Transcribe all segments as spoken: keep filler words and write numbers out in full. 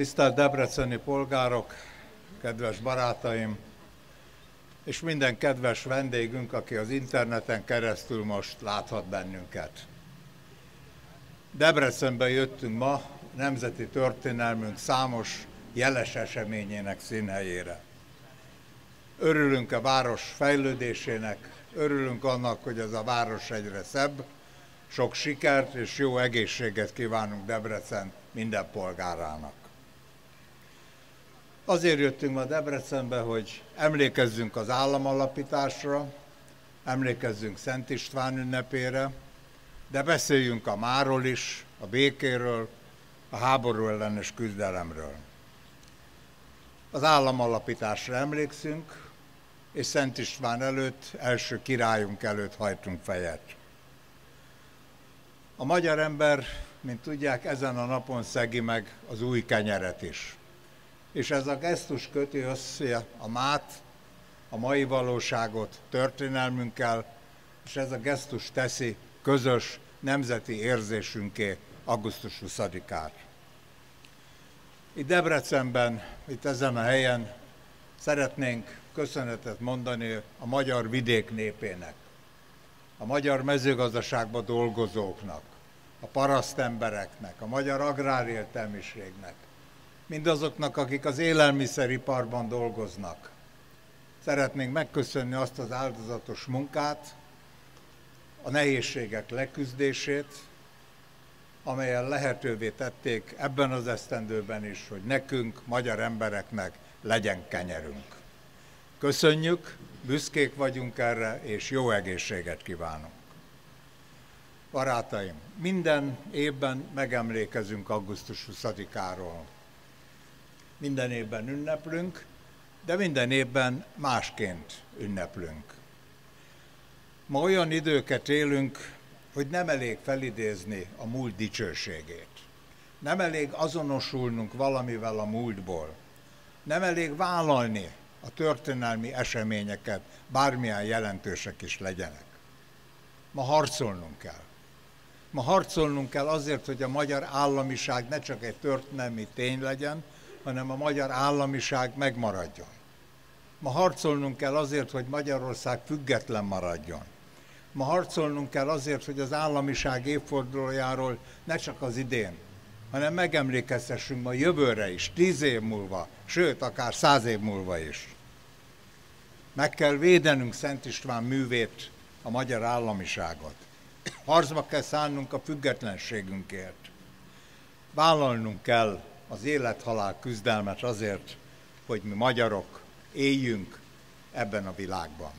Tisztelt debreceni polgárok, kedves barátaim, és minden kedves vendégünk, aki az interneten keresztül most láthat bennünket. Debrecenbe jöttünk ma nemzeti történelmünk számos jeles eseményének színhelyére. Örülünk a város fejlődésének, örülünk annak, hogy ez a város egyre szebb, sok sikert és jó egészséget kívánunk Debrecen minden polgárának. Azért jöttünk ma Debrecenbe, hogy emlékezzünk az államalapításra, emlékezzünk Szent István ünnepére, de beszéljünk a máról is, a békéről, a háború ellenes küzdelemről. Az államalapításra emlékszünk, és Szent István előtt, első királyunk előtt hajtunk fejet. A magyar ember, mint tudják, ezen a napon szegi meg az új kenyeret is. És ez a gesztus köti össze a mát, a mai valóságot történelmünkkel, és ez a gesztus teszi közös nemzeti érzésünké augusztus huszadikát. Itt Debrecenben, itt ezen a helyen szeretnénk köszönetet mondani a magyar vidék népének, a magyar mezőgazdaságban dolgozóknak, a parasztembereknek, a magyar agrárértelmiségnek, mindazoknak, akik az élelmiszeriparban dolgoznak. Szeretnénk megköszönni azt az áldozatos munkát, a nehézségek leküzdését, amelyen lehetővé tették ebben az esztendőben is, hogy nekünk, magyar embereknek legyen kenyerünk. Köszönjük, büszkék vagyunk erre, és jó egészséget kívánunk. Barátaim, minden évben megemlékezünk augusztus huszadikáról. Minden évben ünneplünk, de minden évben másként ünneplünk. Ma olyan időket élünk, hogy nem elég felidézni a múlt dicsőségét. Nem elég azonosulnunk valamivel a múltból. Nem elég vállalni a történelmi eseményeket, bármilyen jelentősek is legyenek. Ma harcolnunk kell. Ma harcolnunk kell azért, hogy a magyar államiság ne csak egy történelmi tény legyen, hanem a magyar államiság megmaradjon. Ma harcolnunk kell azért, hogy Magyarország független maradjon. Ma harcolnunk kell azért, hogy az államiság évfordulójáról ne csak az idén, hanem megemlékezhessünk ma jövőre is, tíz év múlva, sőt, akár száz év múlva is. Meg kell védenünk Szent István művét, a magyar államiságot. Harcba kell szállnunk a függetlenségünkért. Vállalnunk kell az élet-halál küzdelmet azért, hogy mi magyarok éljünk ebben a világban.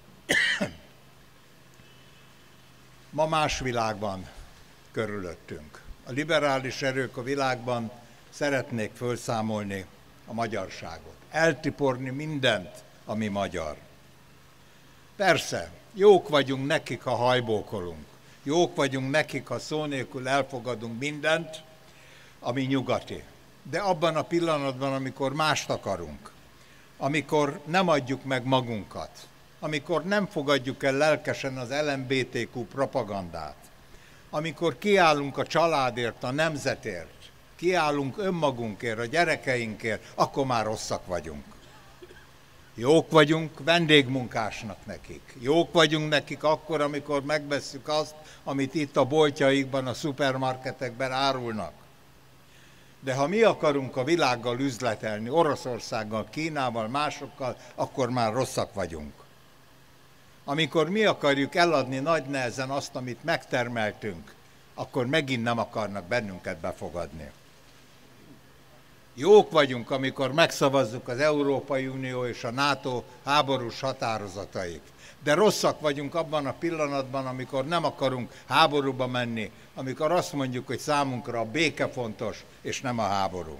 Ma más világban körülöttünk. A liberális erők a világban szeretnék felszámolni a magyarságot, eltiporni mindent, ami magyar. Persze, jók vagyunk nekik, ha hajbókolunk. Jók vagyunk nekik, ha szó nélkül elfogadunk mindent, ami nyugati. De abban a pillanatban, amikor mást akarunk, amikor nem adjuk meg magunkat, amikor nem fogadjuk el lelkesen az el em bé té kú propagandát, amikor kiállunk a családért, a nemzetért, kiállunk önmagunkért, a gyerekeinkért, akkor már rosszak vagyunk. Jók vagyunk vendégmunkásnak nekik. Jók vagyunk nekik akkor, amikor megvesszük azt, amit itt a boltjaikban, a szupermarketekben árulnak. De ha mi akarunk a világgal üzletelni, Oroszországgal, Kínával, másokkal, akkor már rosszak vagyunk. Amikor mi akarjuk eladni nagy nehezen azt, amit megtermeltünk, akkor megint nem akarnak bennünket befogadni. Jók vagyunk, amikor megszavazzuk az Európai Unió és a NATO háborús határozatait. De rosszak vagyunk abban a pillanatban, amikor nem akarunk háborúba menni, amikor azt mondjuk, hogy számunkra a béke fontos, és nem a háború.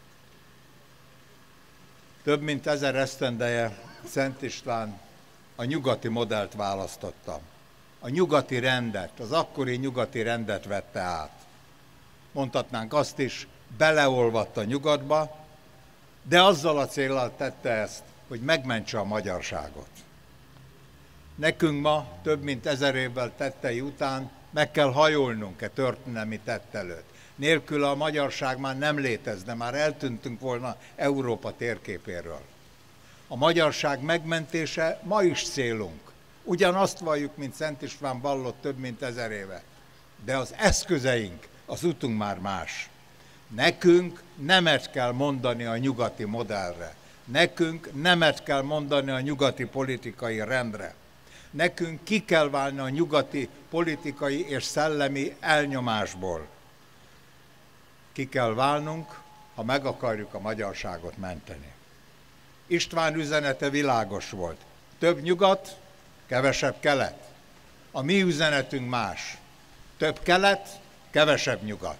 Több mint ezer esztendeje Szent István a nyugati modellt választotta. A nyugati rendet, az akkori nyugati rendet vette át. Mondhatnánk azt is, beleolvadt a nyugatba, de azzal a céllal tette ezt, hogy megmentse a magyarságot. Nekünk ma, több mint ezer évvel tettei után meg kell hajolnunk e történelmi tett előtt. Nélkül a magyarság már nem létezne, már eltűntünk volna Európa térképéről. A magyarság megmentése ma is célunk. Ugyanazt valljuk, mint Szent István vallott több mint ezer éve. De az eszközeink, az utunk már más. Nekünk nemet kell mondani a nyugati modellre. Nekünk nemet kell mondani a nyugati politikai rendre. Nekünk ki kell válni a nyugati politikai és szellemi elnyomásból. Ki kell válnunk, ha meg akarjuk a magyarságot menteni. István üzenete világos volt. Több nyugat, kevesebb kelet. A mi üzenetünk más. Több kelet, kevesebb nyugat.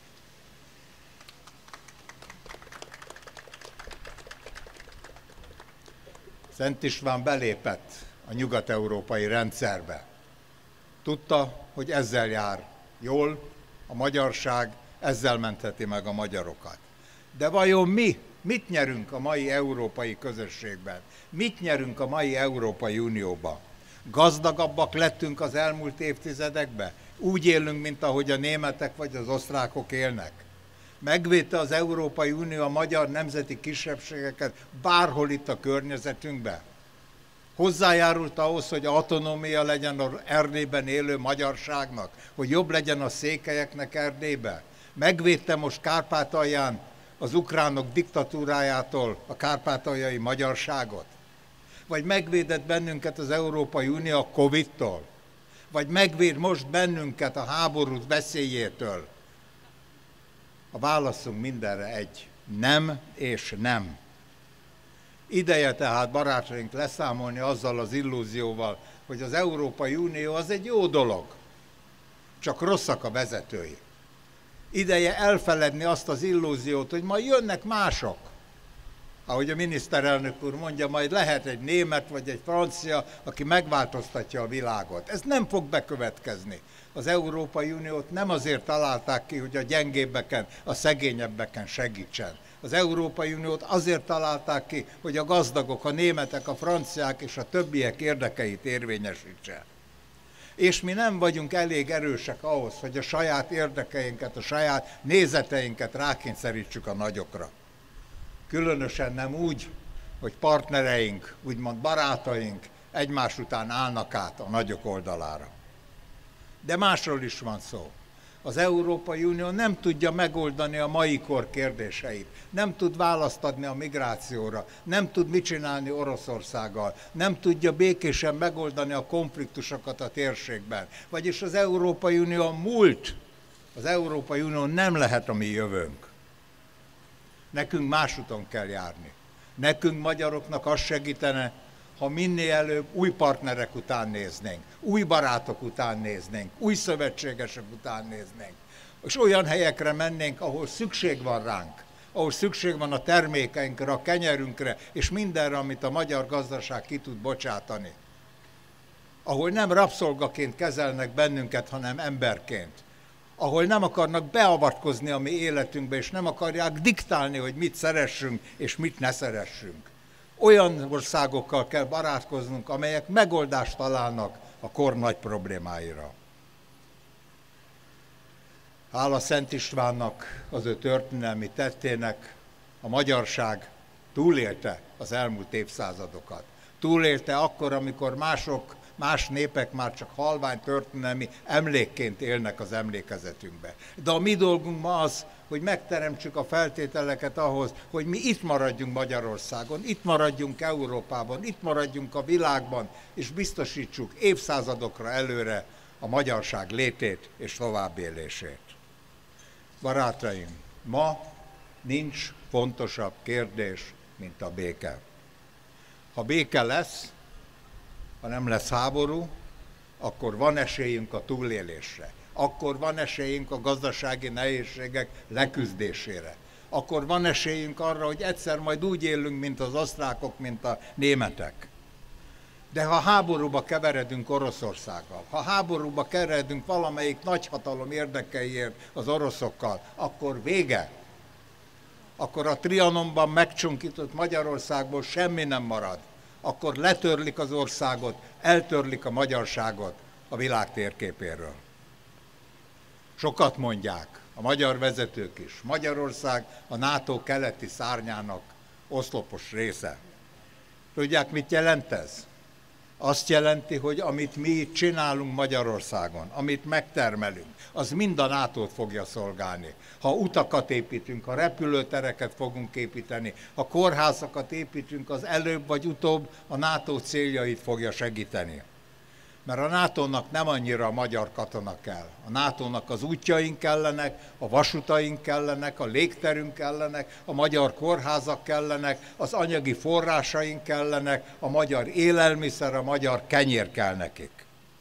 Szent István belépett a nyugat-európai rendszerbe. Tudta, hogy ezzel jár jól a magyarság, ezzel mentheti meg a magyarokat. De vajon mi, mit nyerünk a mai európai közösségben? Mit nyerünk a mai Európai Unióban? Gazdagabbak lettünk az elmúlt évtizedekben? Úgy élünk, mint ahogy a németek vagy az osztrákok élnek? Megvédte az Európai Unió a magyar nemzeti kisebbségeket bárhol itt a környezetünkben? Hozzájárult ahhoz, hogy autonómia legyen az Erdélyben élő magyarságnak, hogy jobb legyen a székelyeknek Erdélyben? Megvédte most Kárpátalján az ukránok diktatúrájától a kárpátaljai magyarságot? Vagy megvédett bennünket az Európai Unió a Covid-tól? Vagy megvéd most bennünket a háború veszélyétől? A válaszunk mindenre egy. Nem és nem. Ideje tehát, barátaink, leszámolni azzal az illúzióval, hogy az Európai Unió az egy jó dolog, csak rosszak a vezetői. Ideje elfeledni azt az illúziót, hogy majd jönnek mások. Ahogy a miniszterelnök úr mondja, majd lehet egy német vagy egy francia, aki megváltoztatja a világot. Ez nem fog bekövetkezni. Az Európai Uniót nem azért találták ki, hogy a gyengébbeken, a szegényebbeken segítsen. Az Európai Uniót azért találták ki, hogy a gazdagok, a németek, a franciák és a többiek érdekeit érvényesítse. És mi nem vagyunk elég erősek ahhoz, hogy a saját érdekeinket, a saját nézeteinket rákényszerítsük a nagyokra. Különösen nem úgy, hogy partnereink, úgymond barátaink egymás után állnak át a nagyok oldalára. De másról is van szó. Az Európai Unió nem tudja megoldani a mai kor kérdéseit, nem tud választ adni a migrációra, nem tud mit csinálni Oroszországgal, nem tudja békésen megoldani a konfliktusokat a térségben. Vagyis az Európai Unió a múlt, az Európai Unió nem lehet a mi jövőnk. Nekünk más úton kell járni. Nekünk magyaroknak az segítene, ha minél előbb új partnerek után néznénk, új barátok után néznénk, új szövetségesek után néznénk, és olyan helyekre mennénk, ahol szükség van ránk, ahol szükség van a termékeinkre, a kenyerünkre, és mindenre, amit a magyar gazdaság ki tud bocsátani. Ahol nem rabszolgaként kezelnek bennünket, hanem emberként. Ahol nem akarnak beavatkozni a mi életünkbe, és nem akarják diktálni, hogy mit szeressünk, és mit ne szeressünk. Olyan országokkal kell barátkoznunk, amelyek megoldást találnak a kor nagy problémáira. Hála Szent Istvánnak, az ő történelmi tettének, a magyarság túlélte az elmúlt évszázadokat. Túlélte akkor, amikor mások, más népek már csak halvány történelmi emlékként élnek az emlékezetünkbe. De a mi dolgunk ma az, hogy megteremtsük a feltételeket ahhoz, hogy mi itt maradjunk Magyarországon, itt maradjunk Európában, itt maradjunk a világban, és biztosítsuk évszázadokra előre a magyarság létét és továbbélését. Barátaim, ma nincs fontosabb kérdés, mint a béke. Ha béke lesz, ha nem lesz háború, akkor van esélyünk a túlélésre. Akkor van esélyünk a gazdasági nehézségek leküzdésére. Akkor van esélyünk arra, hogy egyszer majd úgy élünk, mint az osztrákok, mint a németek. De ha háborúba keveredünk Oroszországgal, ha háborúba keveredünk valamelyik nagyhatalom érdekeiért az oroszokkal, akkor vége. Akkor a Trianonban megcsunkított Magyarországból semmi nem marad. Akkor letörlik az országot, eltörlik a magyarságot a világ térképéről. Sokat mondják, a magyar vezetők is. Magyarország a NATO keleti szárnyának oszlopos része. Tudják, mit jelent ez? Azt jelenti, hogy amit mi itt csinálunk Magyarországon, amit megtermelünk, az mind a nátót fogja szolgálni. Ha utakat építünk, ha repülőtereket fogunk építeni, ha kórházakat építünk, az előbb vagy utóbb a NATO céljait fogja segíteni. Mert a nátónak nem annyira a magyar katona kell. A nátónak az útjaink kellenek, a vasutaink kellenek, a légterünk kellenek, a magyar kórházak kellenek, az anyagi forrásaink kellenek, a magyar élelmiszer, a magyar kenyér kell nekik.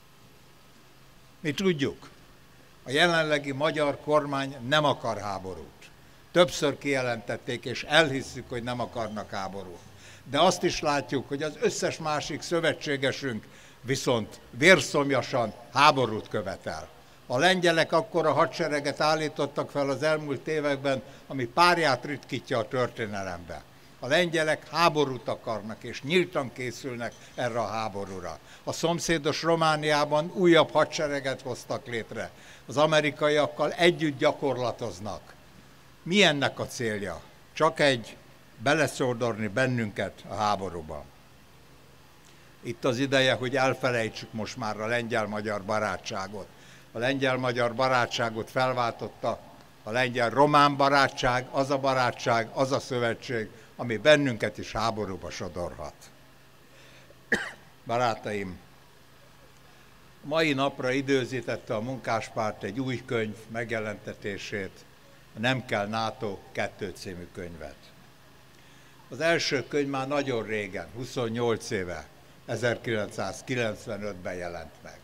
Mi tudjuk, a jelenlegi magyar kormány nem akar háborút. Többször kijelentették, és elhisszük, hogy nem akarnak háborút. De azt is látjuk, hogy az összes másik szövetségesünk viszont vérszomjasan háborút követel. A lengyelek akkora hadsereget állítottak fel az elmúlt években, ami párját ritkítja a történelembe. A lengyelek háborút akarnak, és nyíltan készülnek erre a háborúra. A szomszédos Romániában újabb hadsereget hoztak létre. Az amerikaiakkal együtt gyakorlatoznak. Mi ennek a célja? Csak egy, beleszódorni bennünket a háborúban. Itt az ideje, hogy elfelejtsük most már a lengyel-magyar barátságot. A lengyel-magyar barátságot felváltotta a lengyel-román barátság, az a barátság, az a szövetség, ami bennünket is háborúba sodorhat. Barátaim, mai napra időzítette a Munkáspárt egy új könyv megjelentetését, a Nem kell NATO kettő című könyvet. Az első könyv már nagyon régen, huszonnyolc éve, ezerkilencszázkilencvenötben jelent meg.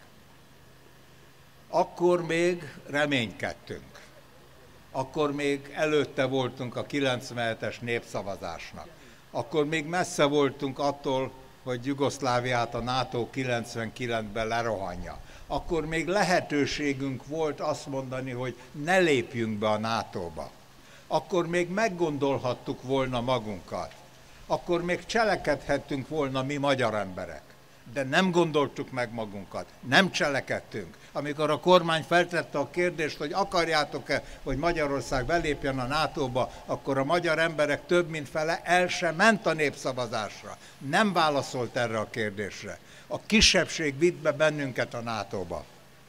Akkor még reménykedtünk. Akkor még előtte voltunk a kilencvenhetes népszavazásnak. Akkor még messze voltunk attól, hogy Jugoszláviát a NATO kilencvenkilencben lerohanja. Akkor még lehetőségünk volt azt mondani, hogy ne lépjünk be a nátóba. Akkor még meggondolhattuk volna magunkat. Akkor még cselekedhettünk volna mi magyar emberek. De nem gondoltuk meg magunkat, nem cselekedtünk. Amikor a kormány feltette a kérdést, hogy akarjátok-e, hogy Magyarország belépjen a nátóba, akkor a magyar emberek több mint fele el sem ment a népszavazásra. Nem válaszolt erre a kérdésre. A kisebbség vitt be bennünket a nátóba.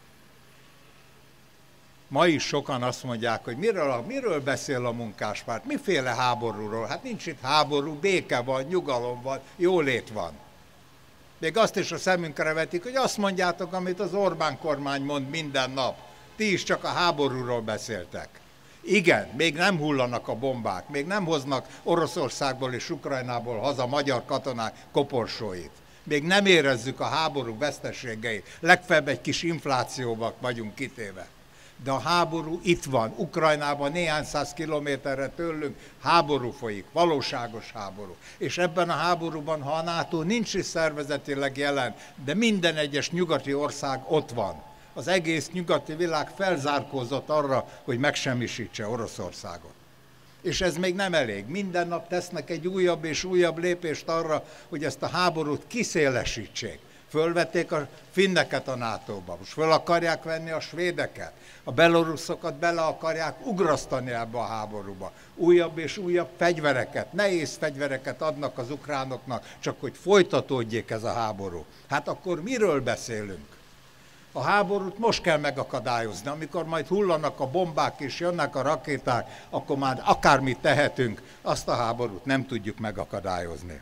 Ma is sokan azt mondják, hogy miről, miről beszél a Munkáspárt, miféle háborúról? Hát nincs itt háború, béke van, nyugalom van, jólét van. Még azt is a szemünkre vetik, hogy azt mondjátok, amit az Orbán kormány mond minden nap. Ti is csak a háborúról beszéltek. Igen, még nem hullanak a bombák, még nem hoznak Oroszországból és Ukrajnából haza magyar katonák koporsóit. Még nem érezzük a háború veszteségeit, legfeljebb egy kis inflációba vagyunk kitéve. De a háború itt van, Ukrajnában néhány száz kilométerre tőlünk háború folyik, valóságos háború. És ebben a háborúban, ha a NATO nincs is szervezetileg jelen, de minden egyes nyugati ország ott van. Az egész nyugati világ felzárkózott arra, hogy megsemmisítse Oroszországot. És ez még nem elég. Minden nap tesznek egy újabb és újabb lépést arra, hogy ezt a háborút kiszélesítsék. Fölvették a finneket a nátóba, most föl akarják venni a svédeket, a beloruszokat bele akarják ugrasztani ebbe a háborúba. Újabb és újabb fegyvereket, nehéz fegyvereket adnak az ukránoknak, csak hogy folytatódjék ez a háború. Hát akkor miről beszélünk? A háborút most kell megakadályozni, amikor majd hullanak a bombák és jönnek a rakéták, akkor már akármit tehetünk, azt a háborút nem tudjuk megakadályozni.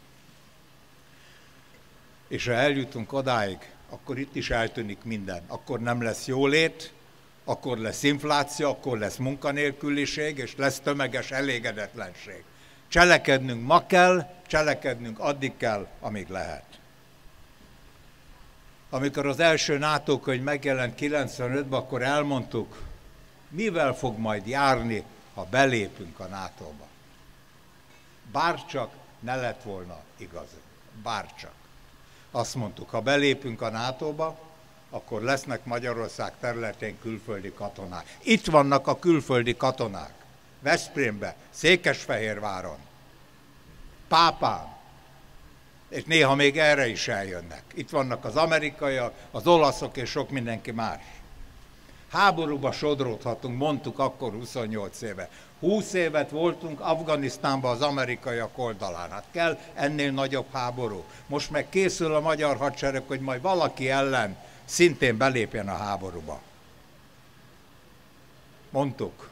És ha eljutunk odáig, akkor itt is eltűnik minden. Akkor nem lesz jólét, akkor lesz infláció, akkor lesz munkanélküliség, és lesz tömeges elégedetlenség. Cselekednünk ma kell, cselekednünk addig kell, amíg lehet. Amikor az első NATO könyv megjelent kilencvenötben, akkor elmondtuk, mivel fog majd járni, ha belépünk a nátóba. Bárcsak ne lett volna igaz. Bárcsak. Azt mondtuk, ha belépünk a nátóba, akkor lesznek Magyarország területén külföldi katonák. Itt vannak a külföldi katonák. Veszprémbe, Székesfehérváron, Pápán, és néha még erre is eljönnek. Itt vannak az amerikaiak, az olaszok és sok mindenki más. Háborúba sodródhatunk, mondtuk akkor huszonnyolc éve. húsz évet voltunk Afganisztánban az amerikaiak oldalán. Hát kell ennél nagyobb háború. Most meg készül a magyar hadsereg, hogy majd valaki ellen szintén belépjen a háborúba. Mondtuk,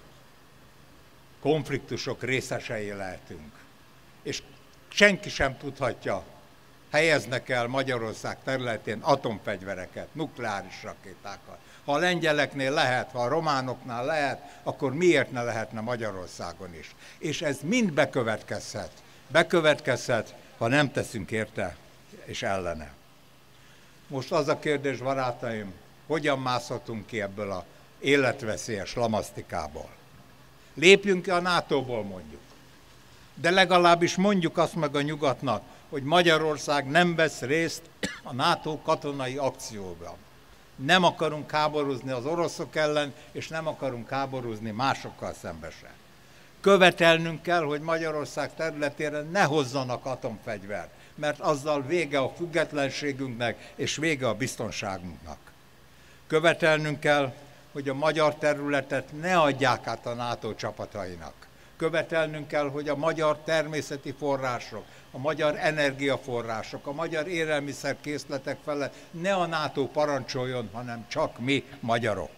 konfliktusok részesei lehetünk. És senki sem tudhatja, helyeznek el Magyarország területén atomfegyvereket, nukleáris rakétákat. Ha a lengyeleknél lehet, ha a románoknál lehet, akkor miért ne lehetne Magyarországon is? És ez mind bekövetkezhet. Bekövetkezhet, ha nem teszünk érte és ellene. Most az a kérdés, barátaim, hogyan mászhatunk ki ebből az életveszélyes lamasztikából? Lépjünk ki a nátóból, mondjuk. De legalábbis mondjuk azt meg a nyugatnak, hogy Magyarország nem vesz részt a NATO katonai akcióban. Nem akarunk háborúzni az oroszok ellen, és nem akarunk háborúzni másokkal szembesen. Követelnünk kell, hogy Magyarország területére ne hozzanak atomfegyvert, mert azzal vége a függetlenségünknek, és vége a biztonságunknak. Követelnünk kell, hogy a magyar területet ne adják át a NATO csapatainak. Követelnünk kell, hogy a magyar természeti források, a magyar energiaforrások, a magyar élelmiszerkészletek felett ne a NATO parancsoljon, hanem csak mi, magyarok.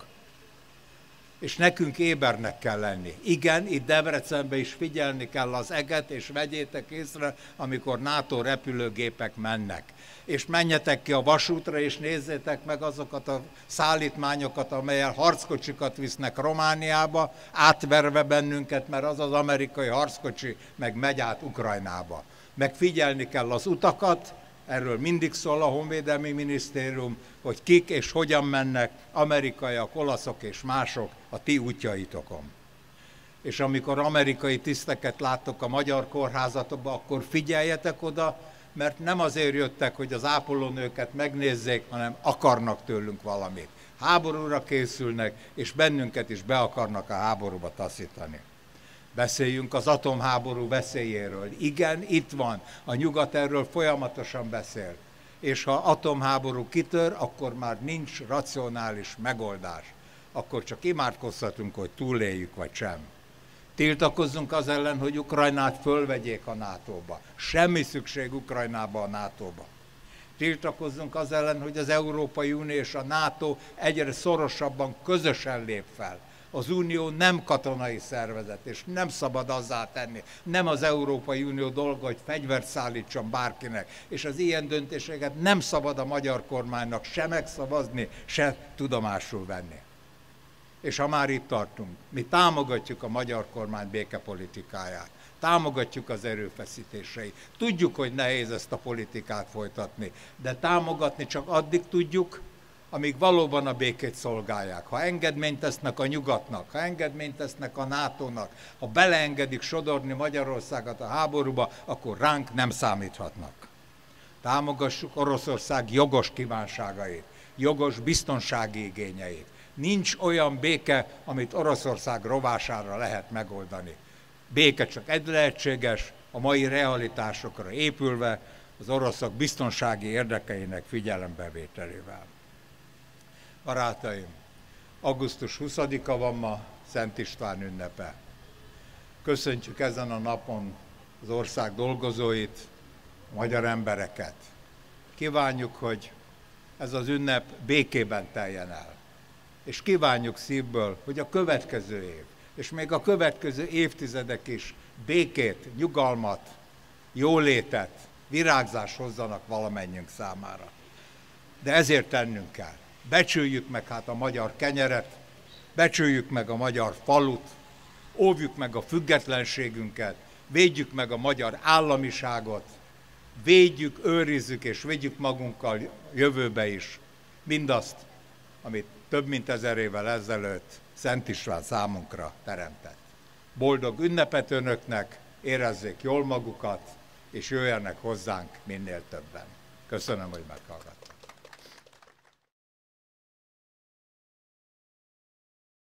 És nekünk ébernek kell lenni. Igen, itt Debrecenben is figyelni kell az eget, és vegyétek észre, amikor NATO repülőgépek mennek. És menjetek ki a vasútra, és nézzétek meg azokat a szállítmányokat, amelyel harckocsikat visznek Romániába, átverve bennünket, mert az az amerikai harckocsi meg megy át Ukrajnába. Meg figyelni kell az utakat, erről mindig szól a Honvédelmi Minisztérium, hogy kik és hogyan mennek, amerikaiak, olaszok és mások a ti útjaitokon. És amikor amerikai tiszteket láttok a magyar kórházatokban, akkor figyeljetek oda, mert nem azért jöttek, hogy az ápolónőket megnézzék, hanem akarnak tőlünk valamit. Háborúra készülnek, és bennünket is be akarnak a háborúba taszítani. Beszéljünk az atomháború veszélyéről. Igen, itt van. A nyugat erről folyamatosan beszél. És ha atomháború kitör, akkor már nincs racionális megoldás. Akkor csak imádkozhatunk, hogy túléljük, vagy sem. Tiltakozzunk az ellen, hogy Ukrajnát fölvegyék a nátóba. Semmi szükség Ukrajnába a nátóba. Tiltakozzunk az ellen, hogy az Európai Unió és a NATO egyre szorosabban közösen lép fel. Az Unió nem katonai szervezet, és nem szabad azzá tenni. Nem az Európai Unió dolga, hogy fegyvert szállítson bárkinek, és az ilyen döntéseket nem szabad a magyar kormánynak se megszavazni, se tudomásul venni. És ha már itt tartunk, mi támogatjuk a magyar kormány békepolitikáját, támogatjuk az erőfeszítéseit. Tudjuk, hogy nehéz ezt a politikát folytatni, de támogatni csak addig tudjuk, amíg valóban a békét szolgálják. Ha engedményt tesznek a nyugatnak, ha engedményt tesznek a nátónak, ha beleengedik sodorni Magyarországot a háborúba, akkor ránk nem számíthatnak. Támogassuk Oroszország jogos kívánságait, jogos biztonsági igényeit. Nincs olyan béke, amit Oroszország rovására lehet megoldani. Béke csak egy lehetséges, a mai realitásokra épülve, az oroszok biztonsági érdekeinek figyelembevételével. Barátaim, augusztus huszadika van ma, Szent István ünnepe. Köszöntjük ezen a napon az ország dolgozóit, a magyar embereket. Kívánjuk, hogy ez az ünnep békében teljen el. És kívánjuk szívből, hogy a következő év, és még a következő évtizedek is békét, nyugalmat, jólétet, virágzást hozzanak valamennyünk számára. De ezért tennünk kell. Becsüljük meg hát a magyar kenyeret, becsüljük meg a magyar falut, óvjuk meg a függetlenségünket, védjük meg a magyar államiságot, védjük, őrizzük és védjük magunkkal jövőbe is mindazt, amit több mint ezer évvel ezelőtt Szent István számunkra teremtett. Boldog ünnepet önöknek, érezzék jól magukat, és jöjjenek hozzánk minél többen. Köszönöm, hogy meghallgattak.